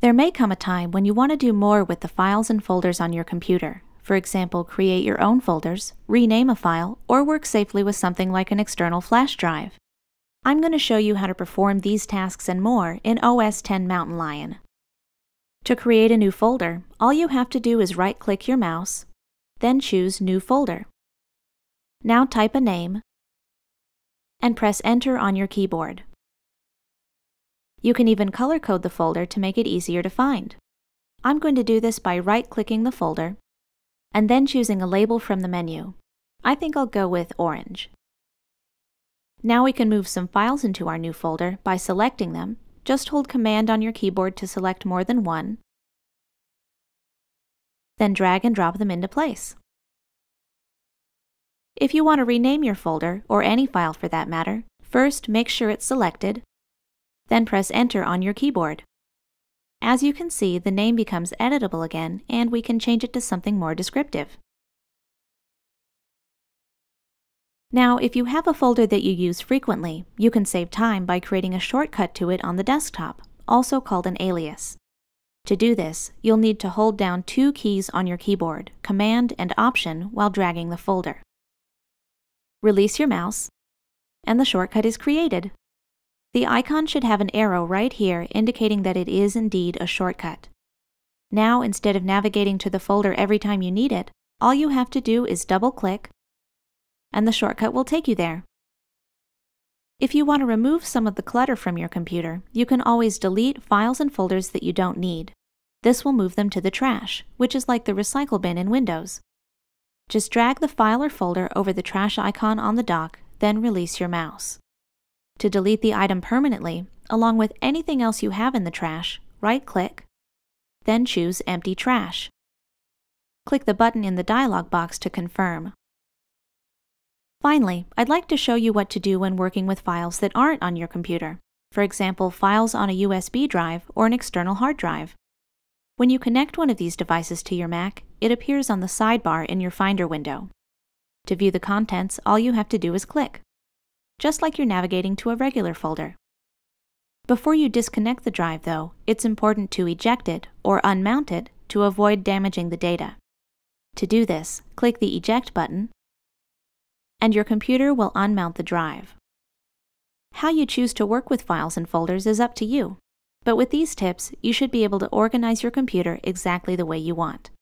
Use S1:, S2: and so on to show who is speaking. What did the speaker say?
S1: There may come a time when you want to do more with the files and folders on your computer. For example, create your own folders, rename a file, or work safely with something like an external flash drive. I'm going to show you how to perform these tasks and more in OS X Mountain Lion. To create a new folder, all you have to do is right-click your mouse, then choose New Folder. Now type a name and press Enter on your keyboard. You can even color code the folder to make it easier to find. I'm going to do this by right-clicking the folder and then choosing a label from the menu. I think I'll go with orange. Now we can move some files into our new folder by selecting them. Just hold Command on your keyboard to select more than one, then drag and drop them into place. If you want to rename your folder, or any file for that matter, first make sure it's selected, then press Enter on your keyboard. As you can see, the name becomes editable again, and we can change it to something more descriptive. Now, if you have a folder that you use frequently, you can save time by creating a shortcut to it on the desktop, also called an alias. To do this, you'll need to hold down two keys on your keyboard, Command and Option, while dragging the folder. Release your mouse, and the shortcut is created. The icon should have an arrow right here indicating that it is indeed a shortcut. Now, instead of navigating to the folder every time you need it, all you have to do is double-click, and the shortcut will take you there. If you want to remove some of the clutter from your computer, you can always delete files and folders that you don't need. This will move them to the trash, which is like the recycle bin in Windows. Just drag the file or folder over the trash icon on the dock, then release your mouse. To delete the item permanently, along with anything else you have in the trash, right-click, then choose Empty Trash. Click the button in the dialog box to confirm. Finally, I'd like to show you what to do when working with files that aren't on your computer. For example, files on a USB drive or an external hard drive. When you connect one of these devices to your Mac, it appears on the sidebar in your Finder window. To view the contents, all you have to do is click, just like you're navigating to a regular folder. Before you disconnect the drive, though, it's important to eject it or unmount it to avoid damaging the data. To do this, click the Eject button, and your computer will unmount the drive. How you choose to work with files and folders is up to you, but with these tips, you should be able to organize your computer exactly the way you want.